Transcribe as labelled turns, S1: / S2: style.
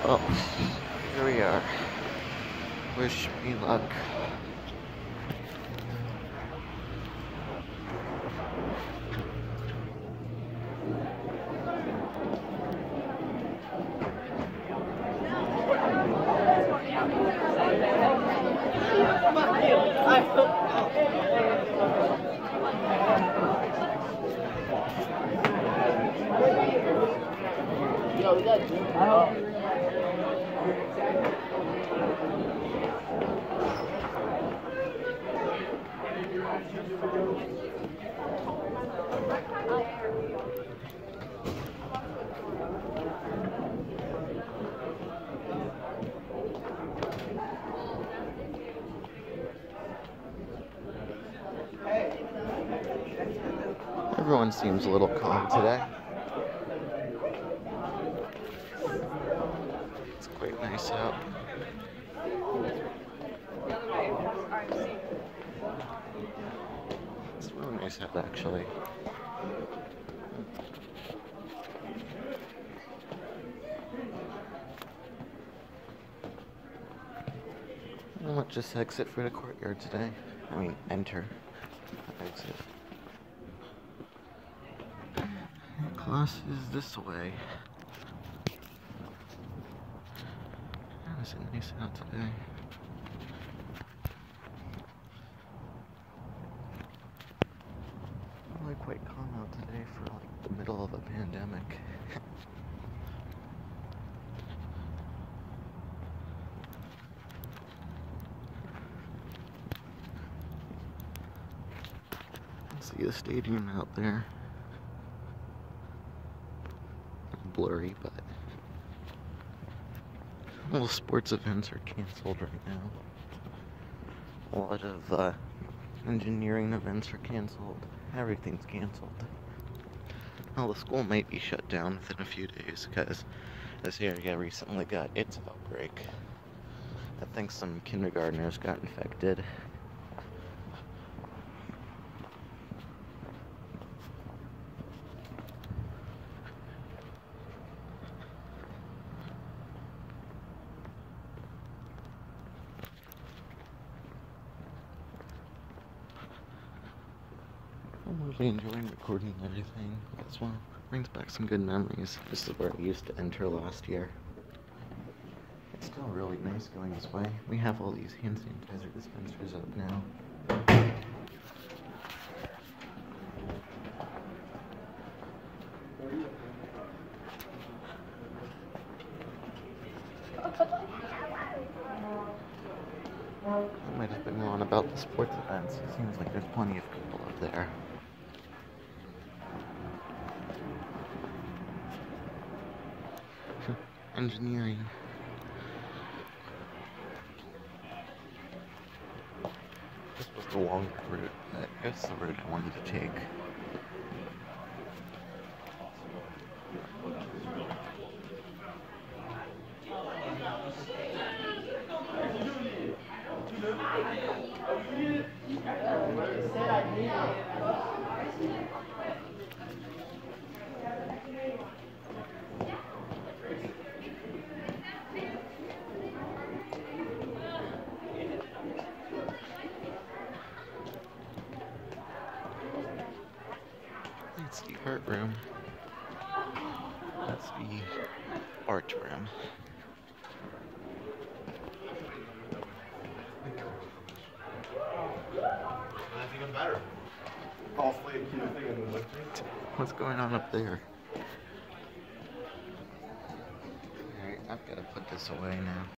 S1: Oh, here we are. Wish me luck. Everyone seems a little calm today. It's quite nice out. It's really nice out, actually. Let's just exit for the courtyard today. I mean, enter. Exit. Class is this way. It's nice out today. Really quite calm out today for like the middle of a pandemic. See the stadium out there. Blurry, but all sports events are canceled right now. A lot of engineering events are canceled. Everything's canceled. Well, the school might be shut down within a few days because this area recently got its outbreak. I think some kindergartners got infected. I'm really enjoying recording everything as well. Brings back some good memories. This is where I used to enter last year. It's still really nice going this way. We have all these hand sanitizer dispensers up now. I might have been wrong about the sports events. It seems like there's plenty of people up there. Engineering. This was the longer route, but it's the route I wanted to take. That's the art room. That's the art room.
S2: That's even better. False slave thing in the lifting.
S1: What's going on up there? Alright, I've got to put this away now.